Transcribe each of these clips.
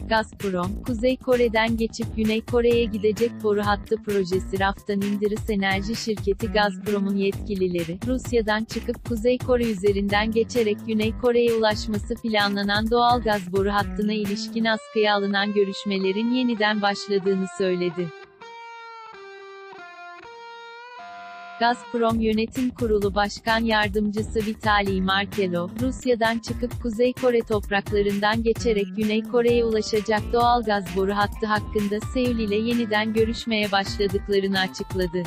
Gazprom, Kuzey Kore'den geçip Güney Kore'ye gidecek boru hattı projesi Raftan Indiris Enerji şirketi Gazprom'un yetkilileri, Rusya'dan çıkıp Kuzey Kore üzerinden geçerek Güney Kore'ye ulaşması planlanan doğalgaz boru hattına ilişkin askıya alınan görüşmelerin yeniden başladığını söyledi. Gazprom Yönetim Kurulu Başkan Yardımcısı Vitaliy Markelov, Rusya'dan çıkıp Kuzey Kore topraklarından geçerek Güney Kore'ye ulaşacak doğalgaz boru hattı hakkında Seul ile yeniden görüşmeye başladıklarını açıkladı.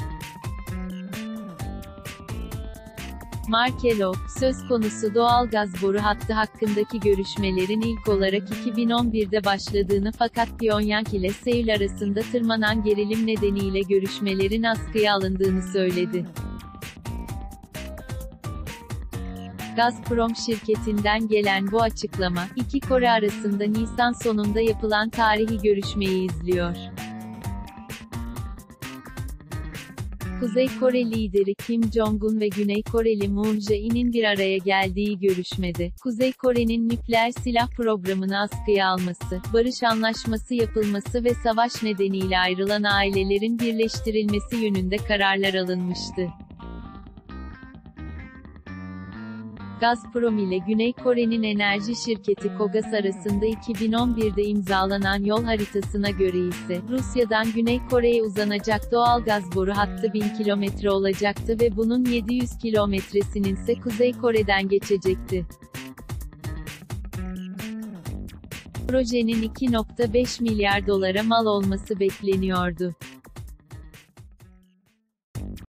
Markelov, söz konusu doğalgaz boru hattı hakkındaki görüşmelerin ilk olarak 2011'de başladığını fakat Pyongyang ile Seul arasında tırmanan gerilim nedeniyle görüşmelerin askıya alındığını söyledi. Gazprom şirketinden gelen bu açıklama, iki Kore arasında Nisan sonunda yapılan tarihi görüşmeyi izliyor. Kuzey Kore lideri Kim Jong-un ve Güney Koreli Moon Jae-in'in bir araya geldiği görüşmede, Kuzey Kore'nin nükleer silah programını askıya alması, barış anlaşması yapılması ve savaş nedeniyle ayrılan ailelerin birleştirilmesi yönünde kararlar alınmıştı. Gazprom ile Güney Kore'nin enerji şirketi KOGAS arasında 2011'de imzalanan yol haritasına göre ise, Rusya'dan Güney Kore'ye uzanacak doğalgaz boru hattı 1000 kilometre olacaktı ve bunun 700 kilometresinin ise Kuzey Kore'den geçecekti. Projenin 2,5 milyar dolara mal olması bekleniyordu.